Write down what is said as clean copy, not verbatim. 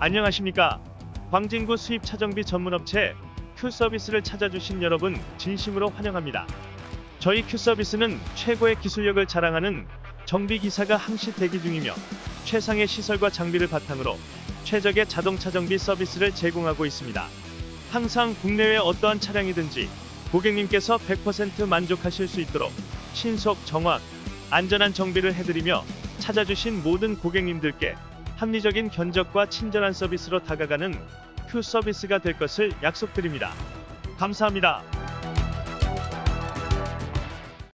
안녕하십니까. 광진구 수입 차정비 전문업체 큐서비스를 찾아주신 여러분 진심으로 환영합니다. 저희 큐서비스는 최고의 기술력을 자랑하는 정비기사가 항시 대기 중이며 최상의 시설과 장비를 바탕으로 최적의 자동차 정비 서비스를 제공하고 있습니다. 항상 국내외 어떠한 차량이든지 고객님께서 100% 만족하실 수 있도록 신속, 정확, 안전한 정비를 해드리며 찾아주신 모든 고객님들께 합리적인 견적과 친절한 서비스로 다가가는 큐서비스가 될 것을 약속드립니다. 감사합니다.